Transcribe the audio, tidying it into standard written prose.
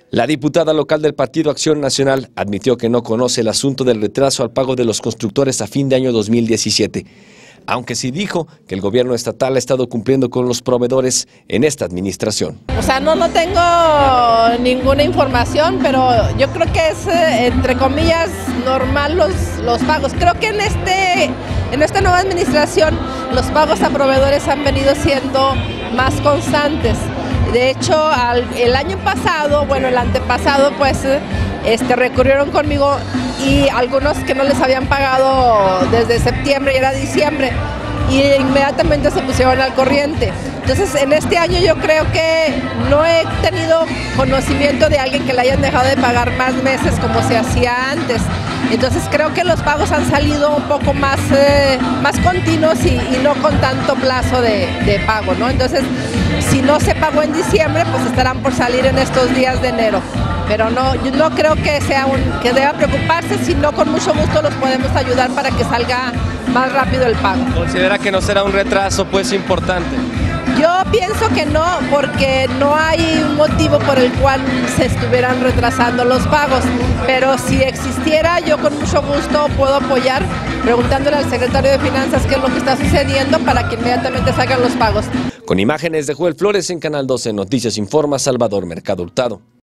La diputada local del Partido Acción Nacional admitió que no conoce el asunto del retraso al pago de los constructores a fin de año 2017, aunque sí dijo que el gobierno estatal ha estado cumpliendo con los proveedores en esta administración. O sea, no tengo ninguna información, pero yo creo que es, entre comillas, normal los pagos. Creo que en esta nueva administración los pagos a proveedores han venido siendo más constantes. De hecho, el año pasado, bueno, el antepasado, pues recurrieron conmigo y algunos que no les habían pagado desde septiembre y era diciembre y inmediatamente se pusieron al corriente. Entonces, en este año yo creo que no he tenido conocimiento de alguien que le hayan dejado de pagar más meses como se hacía antes. Entonces, creo que los pagos han salido un poco más continuos y no con tanto plazo de pago, ¿no? Entonces, si no se pagó en diciembre, pues estarán por salir en estos días de enero. Pero no, yo no creo que que deba preocuparse, sino con mucho gusto los podemos ayudar para que salga más rápido el pago. ¿Considera que no será un retraso pues importante? Yo pienso que no, porque no hay un motivo por el cual se estuvieran retrasando los pagos, pero si existiera, yo con mucho gusto puedo apoyar preguntándole al secretario de Finanzas qué es lo que está sucediendo para que inmediatamente salgan los pagos. Con imágenes de Joel Flores en Canal 12 Noticias informa Salvador Mercado Hurtado.